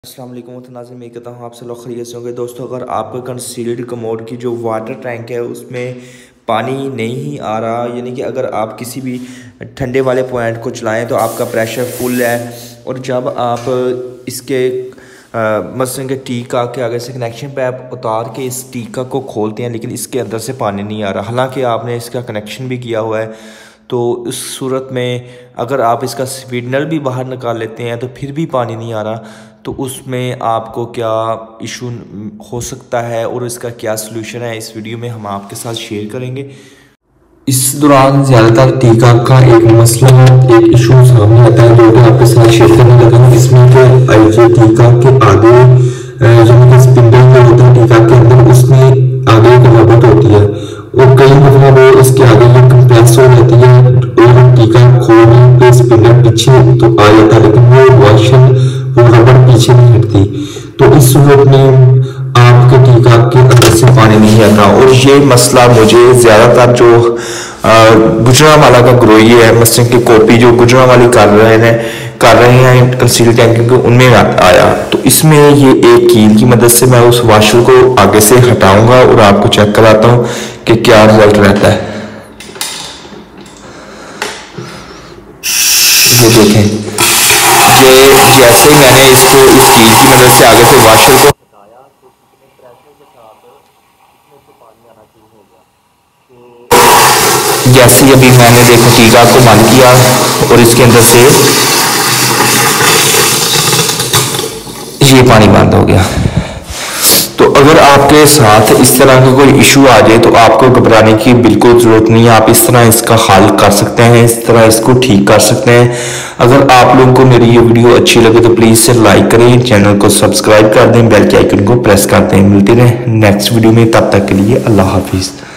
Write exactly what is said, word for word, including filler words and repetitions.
अस्सलाम वालेकुम नाज़रीन, मैं कहता हूँ आप सब लोग खैरियत से होंगे। दोस्तों, अगर आपका कंसील्ड कमोड की जो वाटर टैंक है उसमें पानी नहीं आ रहा, यानी कि अगर आप किसी भी ठंडे वाले पॉइंट को चलाएं तो आपका प्रेशर फुल है और जब आप इसके मसलन के टीका के आगे से कनेक्शन पैप उतार के इस टीका को खोलते हैं लेकिन इसके अंदर से पानी नहीं आ रहा, हालांकि आपने इसका कनेक्शन भी किया हुआ है, तो इस सूरत में अगर आप इसका स्वीडनर भी बाहर निकाल लेते हैं तो फिर भी पानी नहीं आ रहा, तो उसमें आपको क्या इशू हो सकता है और इसका क्या सलूशन है, इस वीडियो में हम आपके साथ शेयर करेंगे। इस दौरान ज़्यादातर टीका का एक मसला एक इशू सामने आता है जो मैं आपके साथ शेयर करने लगा हूँ। इसमें जो टीका के आगे जो स्पिंडल जो होता है टीका के अंदर, उसमें आगे एक रबड़ होती है और कई दफा वो इसके आगे ये कंप्रेस हो जाती है और टीका खोलने पे स्पिंडल पीछे तो आ जाता है, लेकिन वो वॉशर वो रबड़ पीछे नहीं हटती। तो इस सूरत में आपके टीका के अंदर से पानी नहीं आता और ये मसला मुझे ज़्यादातर जो गुजरांवाला का ग्रोई है, मसलन की कॉपी जो गुजरांवाली कर रहे हैं कर रहे हैं कंसील टैंकिंग को, उनमें आया। तो इसमें ये एक कील की मदद से मैं उस वाशर को आगे से हटाऊंगा और आपको चेक कराता हूँ कि क्या रिजल्ट रहता है। ये देखें, ये जैसे ही मैंने इसको इस कील की मदद से आगे से वाशर को हटाया तो कितने प्रेशर के साथ इसमें से पानी आना शुरू हो गया। तो जैसे ही अभी मैंने देखो टीका को बंद किया और इसके अंदर से ये पानी बंद हो गया। तो अगर आपके साथ इस तरह का कोई इशू आ जाए तो आपको घबराने की बिल्कुल ज़रूरत नहीं है, आप इस तरह इसका हल कर सकते हैं, इस तरह इसको ठीक कर सकते हैं। अगर आप लोगों को मेरी ये वीडियो अच्छी लगे तो प्लीज़ से लाइक करें, चैनल को सब्सक्राइब कर दें, बेल के आइकन को प्रेस कर दें। मिलते रहें नेक्स्ट वीडियो में, तब तक के लिए अल्लाह हाफिज़।